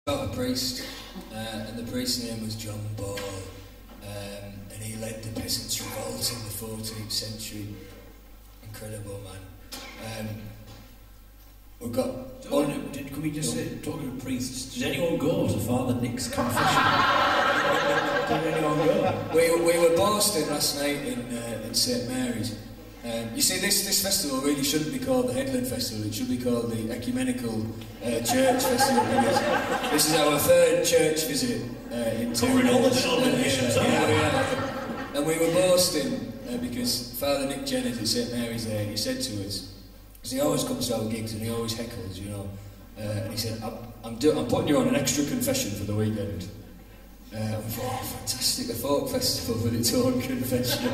About a priest, and the priest's name was John Ball, and he led the peasants' revolt in the 14th century. Incredible man. We've got. Can we just say, talking to priests, does anyone go to Father Nick's confession? Did anyone go? We were boasting last night in St Mary's. You see, this festival really shouldn't be called the Headland Festival. It should be called the Ecumenical Church Festival. Because this is our third church visit in 2 Covering all the years. denominations, And we were boasting because Father Nick Jennett at St Mary's there, he said to us, because he always comes to our gigs and he always heckles, you know, and he said, I'm putting you on an extra confession for the weekend. We thought, oh, fantastic, a folk festival with its own confession.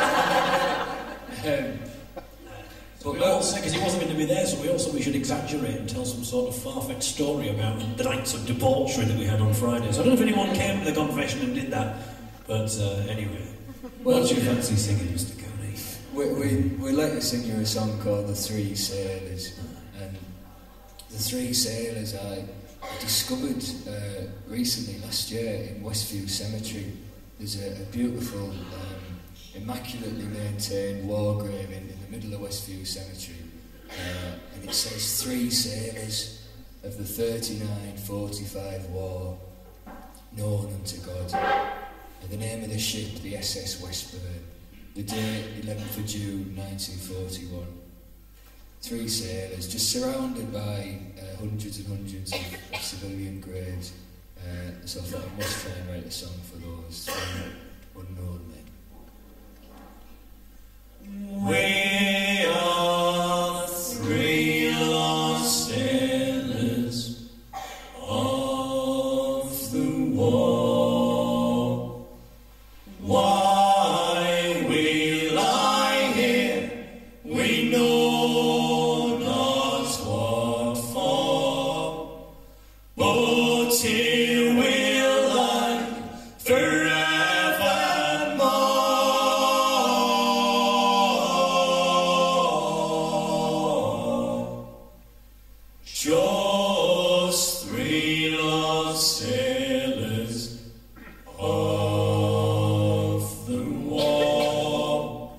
But we also, because he wasn't going to be there, so we should exaggerate and tell some sort of far-fetched story about the nights of debauchery that we had on Friday. So I don't know if anyone came to the confession and did that, but anyway. What's your fancy singing, Mr. Coney? We like to sing you a song called The Three Sailors, and The Three Sailors I discovered recently last year in Westview Cemetery. There's a beautiful, immaculately maintained war grave in the middle of Westview Cemetery, and it says 3 sailors of the 39-45 war, known unto God. And the name of the ship, the SS Westburn. The date, 11th of June 1941. 3 sailors, just surrounded by hundreds and hundreds of civilian graves. So I thought I must try and write a song for those 3 unknown men. We are 3 lost sailors of the war. Why we lie here, we know not what for, but here we'll lie forevermore. Just 3 lost sailors of the war,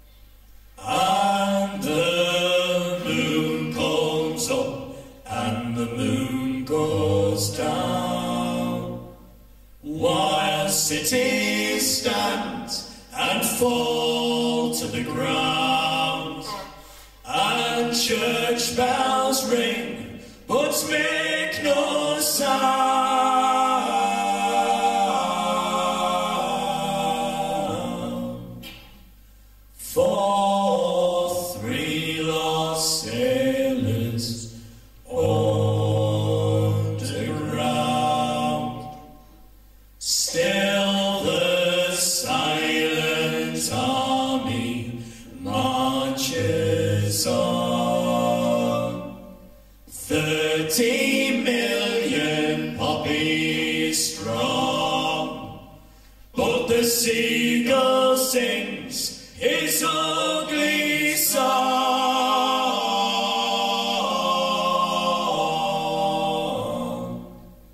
and the moon comes up and the moon goes down, while cities stand and fall to the ground, and church bells ring but make no sound. For 3 lost sailors underground, still the silent army marches on. 30 million poppies strong, but the seagull sings his ugly song,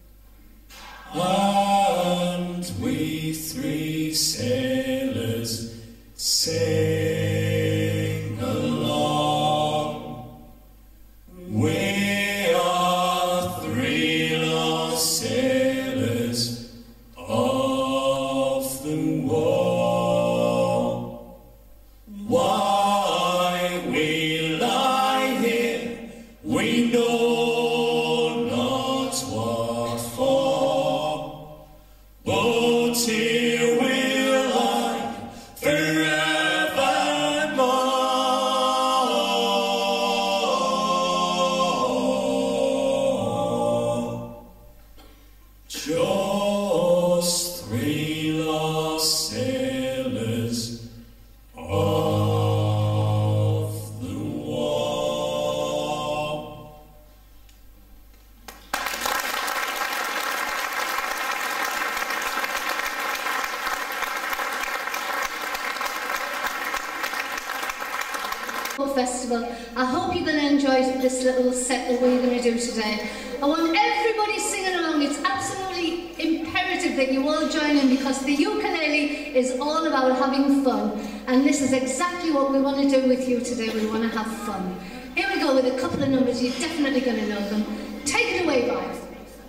and we 3 sailors sing along. We are 3 lost sailors of the war. Why we lie here, we know not what for, but here we'll lie forevermore. Just 3 lost sailors of the war. Festival. I hope you're going to enjoy this little set that we're going to do today. I want everybody singing along. that you all join in, because the ukulele is all about having fun, and this is exactly what we want to do with you today. We want to have fun. Here we go with a couple of numbers. You're definitely going to know them. Take it away, guys.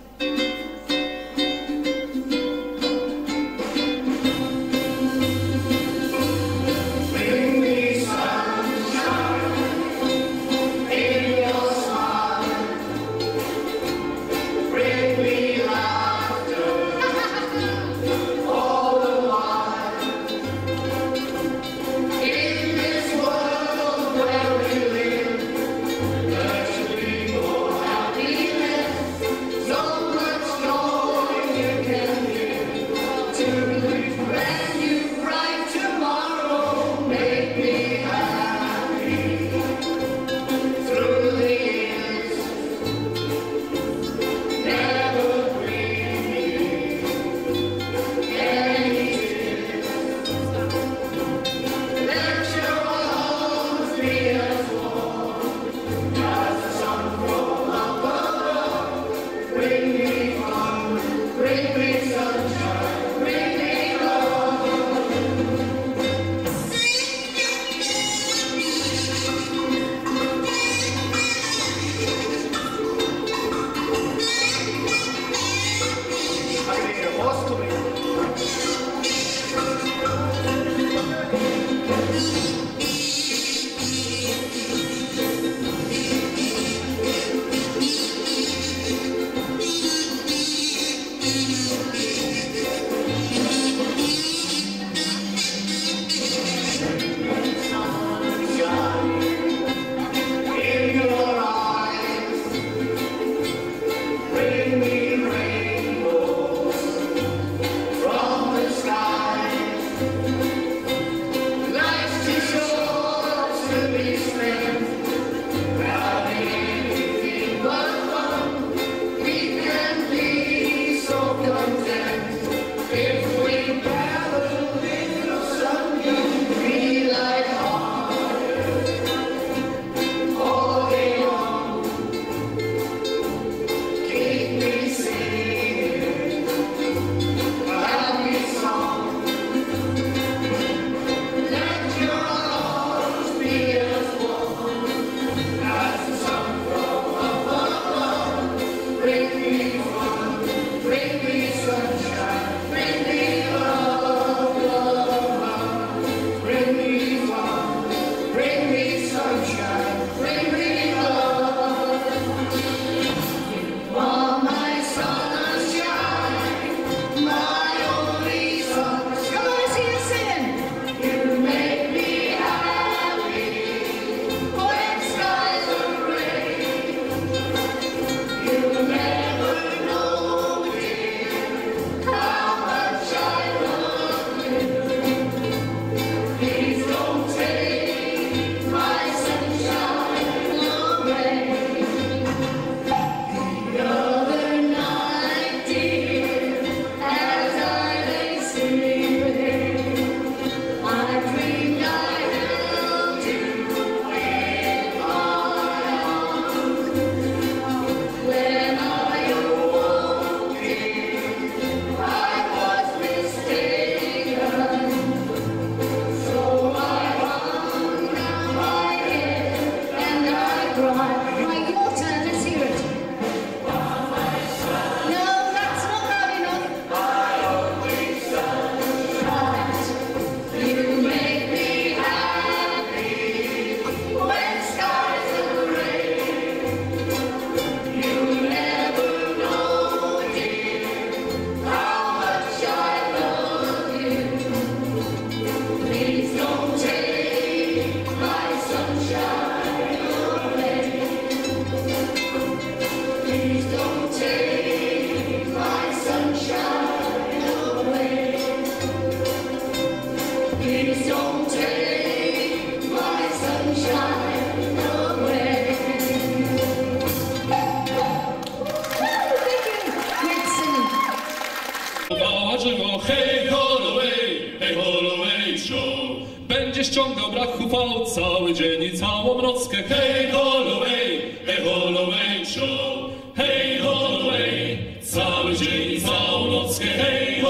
Będzie ściągał brachufał cały dzień i całą nockę. Hej, Holloway, Show. Hej, Holloway, cały dzień i całą nockę. Hej,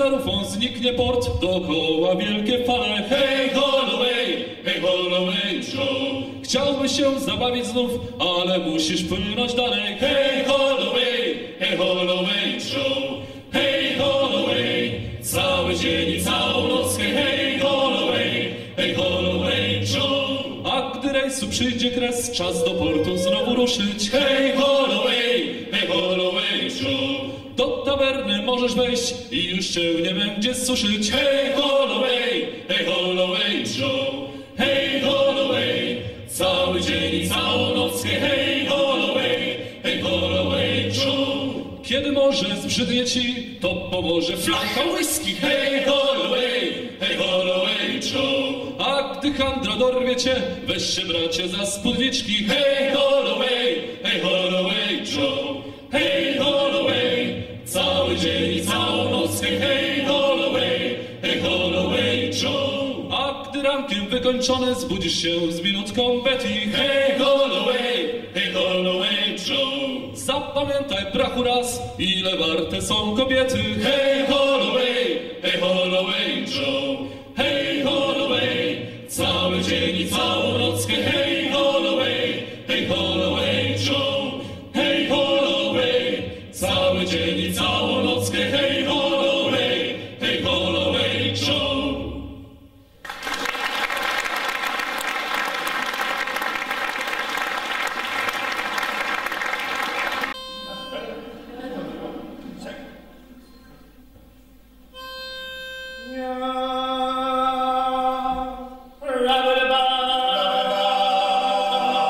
za rufą zniknie port, dookoła wielkie fale. Hej, Holloway, Joe. Chciałbyś się zabawić znów, ale musisz płynąć dalej. Hej, Holloway, Joe. Hej, Holloway, cały dzień i całą noc. Hej, Holloway, Joe. A gdy rejsu przyjdzie kres, czas do portu znowu ruszyć. Hej, Holloway, Joe. Do tawerny możesz wejść i już cię nie będzie suszyć. Hej, Holloway, Joe. Hej, Holloway, cały dzień i całą noc. Hej, Holloway, Joe. Kiedy morze zbrzydnie ci, to pomoże flacha whisky. Hej, Holloway, Joe. A gdy handra dorwie cię, weź się bracie za spódniczki. Hej, Holloway, Joe. Hej, Holloway, cały dzień i całą noc. Hej, Holloway, Joe. A gdy rankiem wykończony zbudzisz się z minutką Betty. Hej, Holloway, Joe. Zapamiętaj, brachu, raz, ile warte są kobiety. Hej, Holloway, Joe. Hej, Holloway, cały dzień i całą noc. Hej, Holloway, Joe. Hej, Holloway, cały dzień i całą noc. Hej, Holloway, Joe.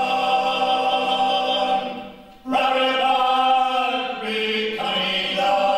Rabbi,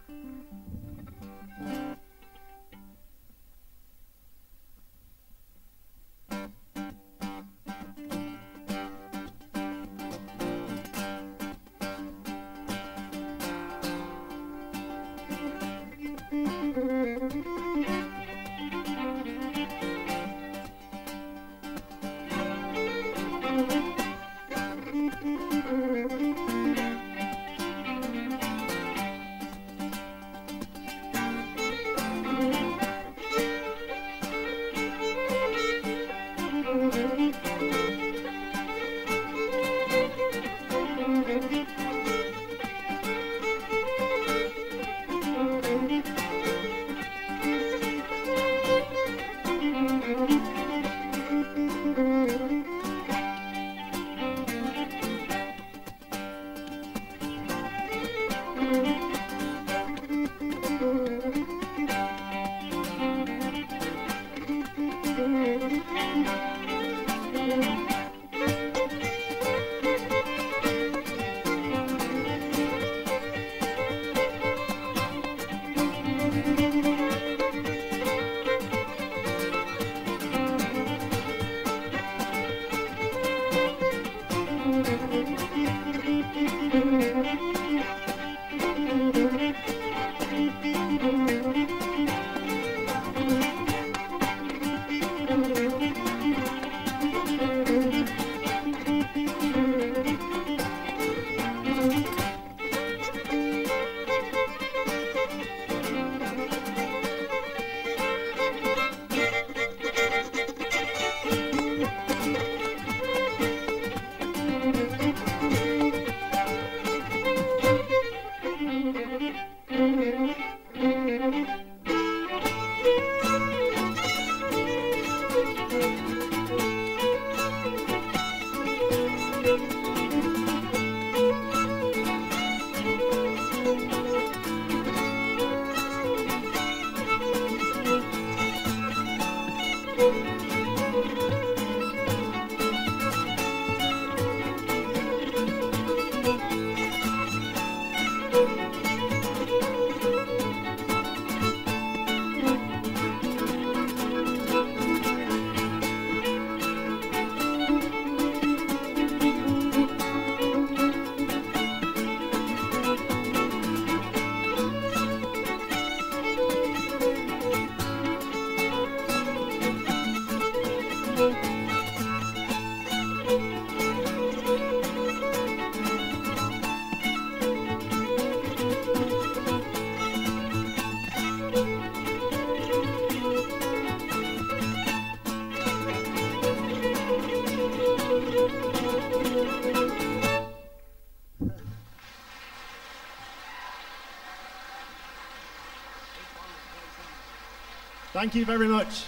Thank you very much.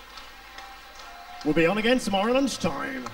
We'll be on again tomorrow lunchtime.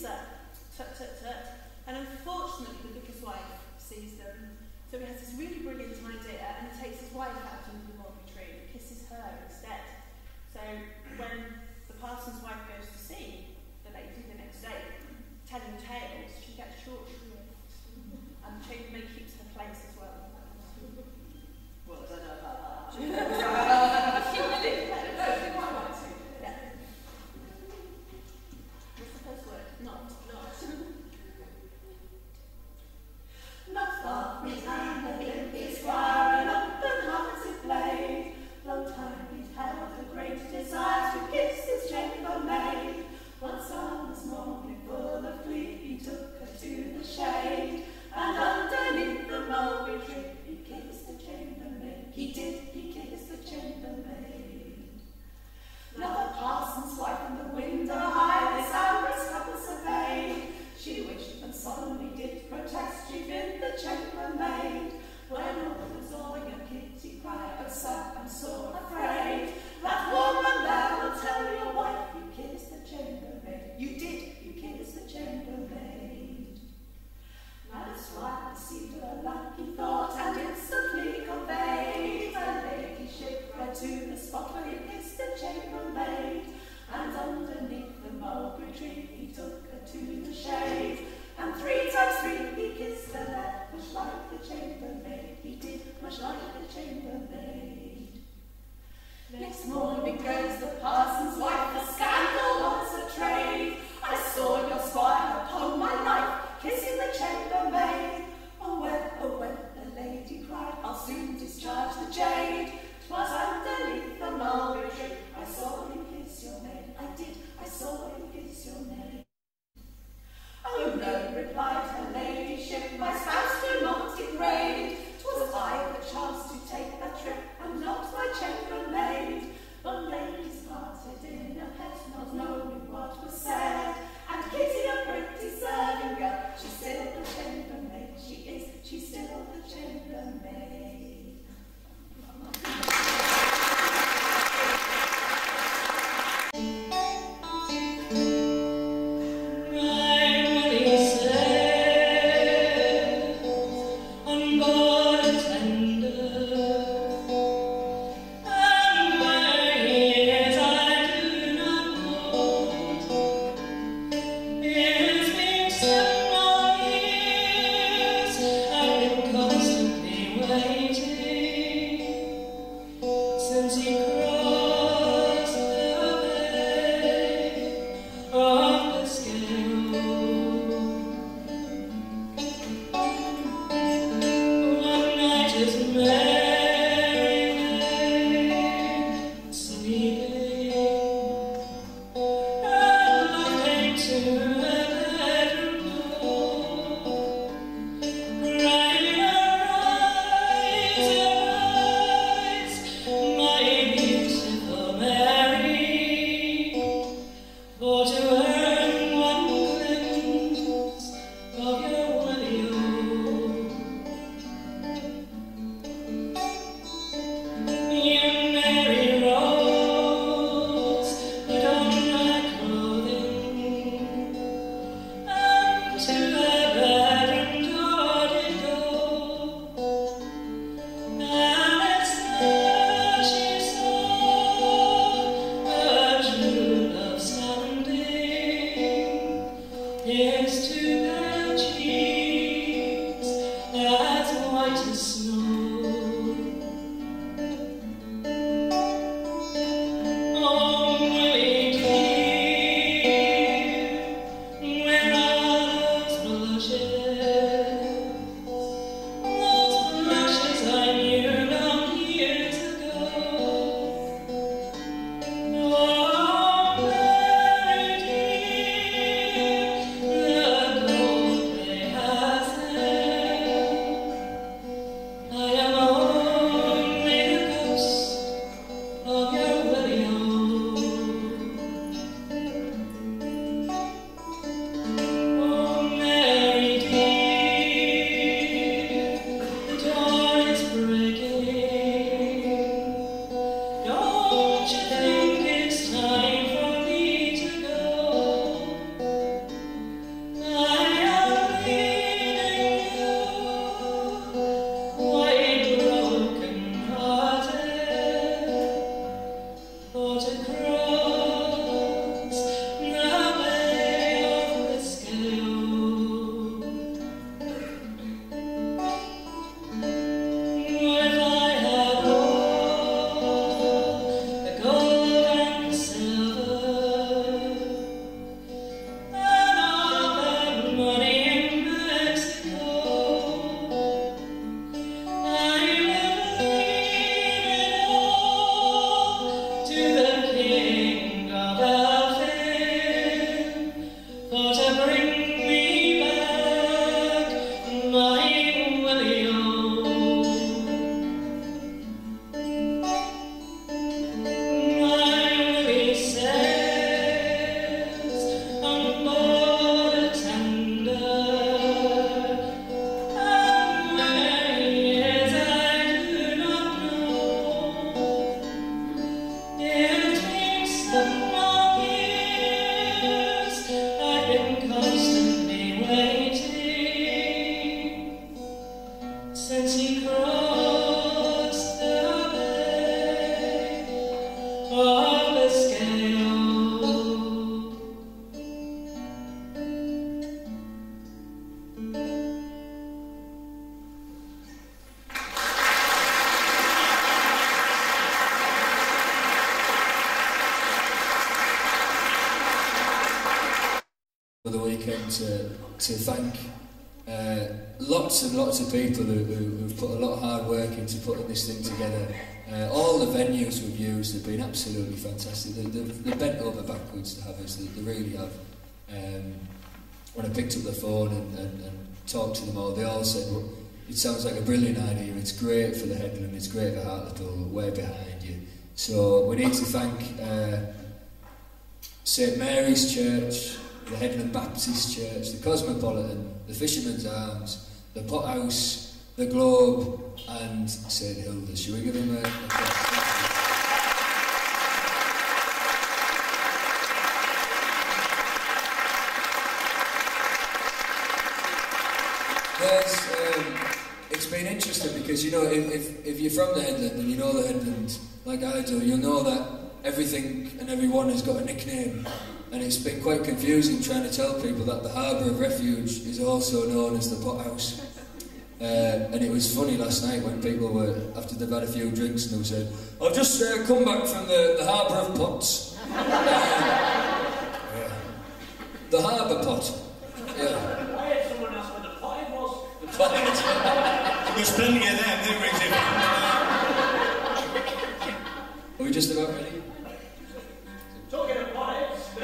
kisser, tut tut tut. And unfortunately the vicar's wife sees them. So he has this really brilliant idea and he takes his wife out under the mulberry tree and kisses her instead. So when the parson's wife goes to see the lady the next day, telling tales, she gets short shrift. And the chambermaid keeps her place as well. Well, I don't know about that. Yeah. What's the first word? Not. Not far from his hand, the Olympic squire, an open-hearted blade. Long time he'd held a great desire to kiss his chambermaid. One summer's morning, full of glee, he took her to the shade, and underneath the mulberry tree, he kissed the chambermaid. He kissed the chambermaid. Now the parson's wife and the window high, this amorous couple surveyed. She wished and solemnly did protest, she bid the chambermaid. When all was o'er, young Kitty cried, "Oh, sir, I'm so afraid that woman there will tell your wife you kissed the chambermaid. You kissed the chambermaid." Now the squire received a lucky thought and instantly conveyed her ladyship right to the spot where he kissed the chambermaid. And underneath the mulberry tree he took her to the shade, and 3 times 3 he kissed her there, much like the chambermaid. He did, much like the chambermaid. Next morning goes the parson's wife, the scandal was a trade. "I saw your squire upon my life, kissing the chambermaid." Oh well, the lady cried, "I'll soon discharge the jade." 'Twas underneath the mulberry tree I saw him kiss your maid. I saw him kiss your maid. "Oh no," replied her ladyship, "my spouse do not degrade. 'Twas I that chanced to take that trip, and not my chambermaid." But ladies parted in a pet, not knowing what was said. And Kitty, a pretty serving girl, she's still the chambermaid. She's still the chambermaid. To thank lots and lots of people who've put a lot of hard work into putting this thing together. All the venues we've used have been absolutely fantastic. They've bent over backwards to have us, they really have. When I picked up the phone and talked to them all, they all said, well, it sounds like a brilliant idea, it's great for the Headland, it's great for Hartlepool, we're behind you. So we need to thank St Mary's Church, the Headland Baptist Church, the Cosmopolitan, the Fisherman's Arms, the Pothouse, the Globe and St Hilda's. Shall we give them a clap? It's been interesting because, you know, if you're from the Headland and you know the Headland like I do, you'll know that everything and everyone has got a nickname. And it's been quite confusing trying to tell people that the Harbour of Refuge is also known as the Pothouse. And it was funny last night when people were, after they've had a few drinks, and they said, I've just come back from the Harbour of Pots. Yeah. The Harbour Pot. Yeah. I had someone ask where the pot was. The pot. There's plenty of them, they rings it. Are we just about ready? Talking of pots.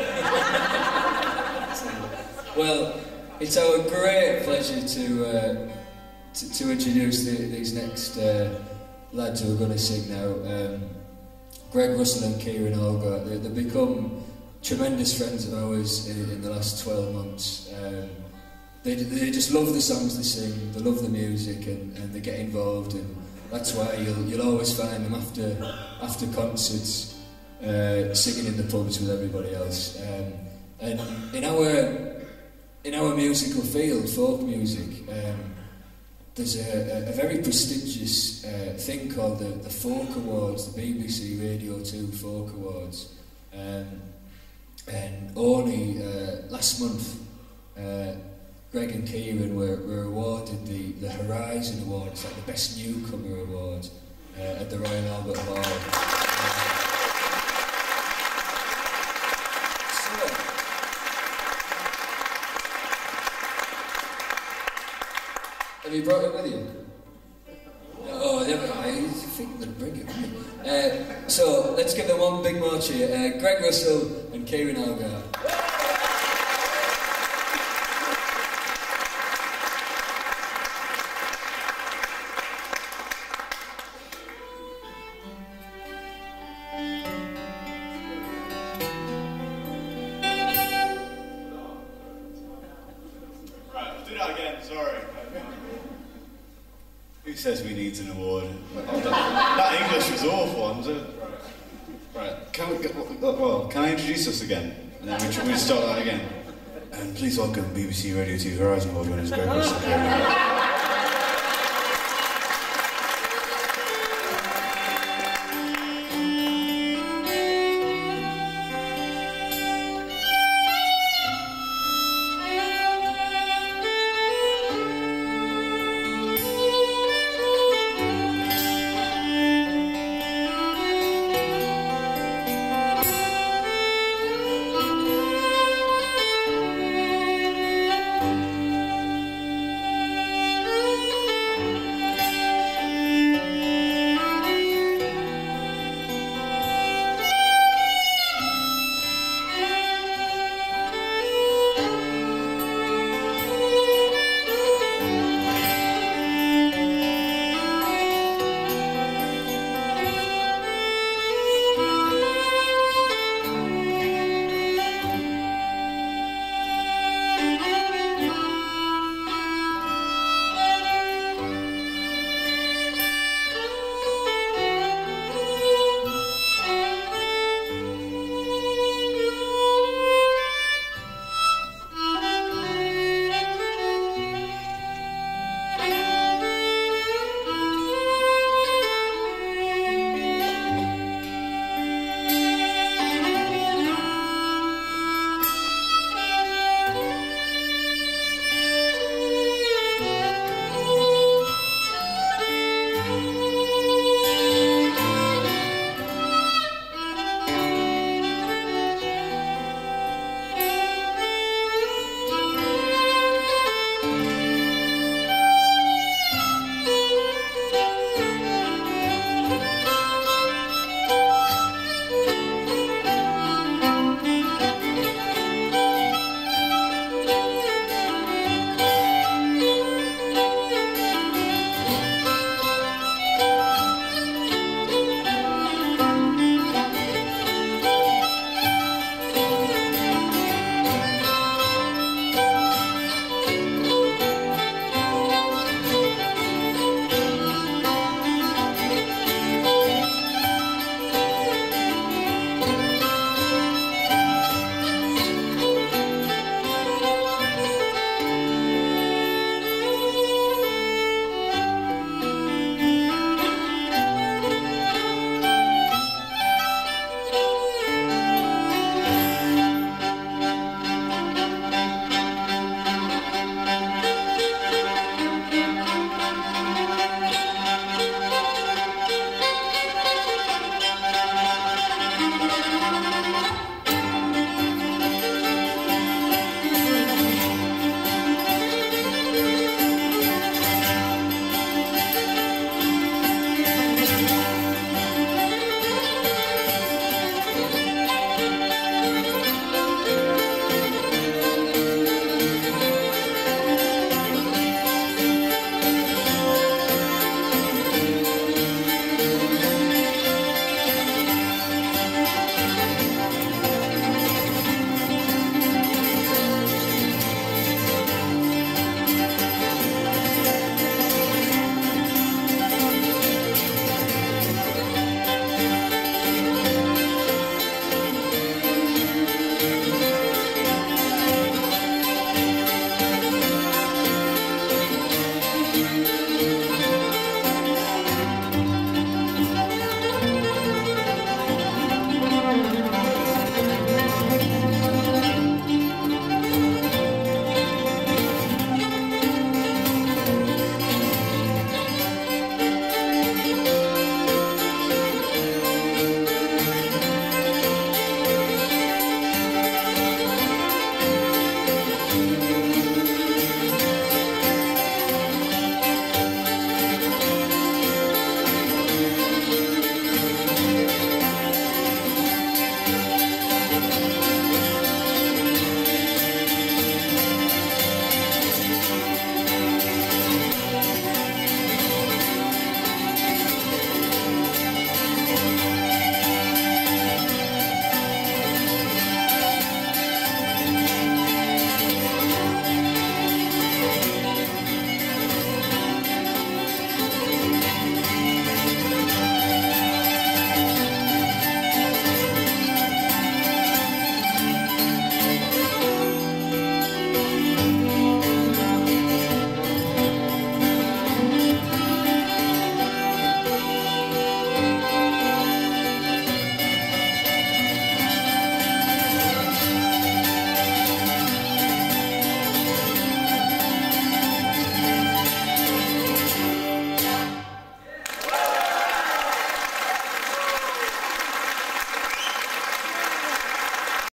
Well, it's our great pleasure to introduce these next lads who are going to sing now. Greg Russell and Kieran Olga. They've become tremendous friends of ours in the last 12 months. They just love the songs they sing, they love the music, and they get involved, and that's why you'll always find them after concerts singing in the pubs with everybody else. And in our musical field, folk music, there's a very prestigious thing called the Folk Awards, the BBC Radio 2 Folk Awards. And only last month, Greg and Kieran were awarded the Horizon Award. It's like the Best Newcomer Award at the Royal Albert Hall. Have you brought it with you? Oh, I think they'd bring it. So, let's give them one big march here. Greg Russell and Kieran Olga. Who says we need an award? That English was awful. Right. Can I introduce us again? And then we start that again. And please welcome BBC Radio 2 Horizon Award winners Greg Russell.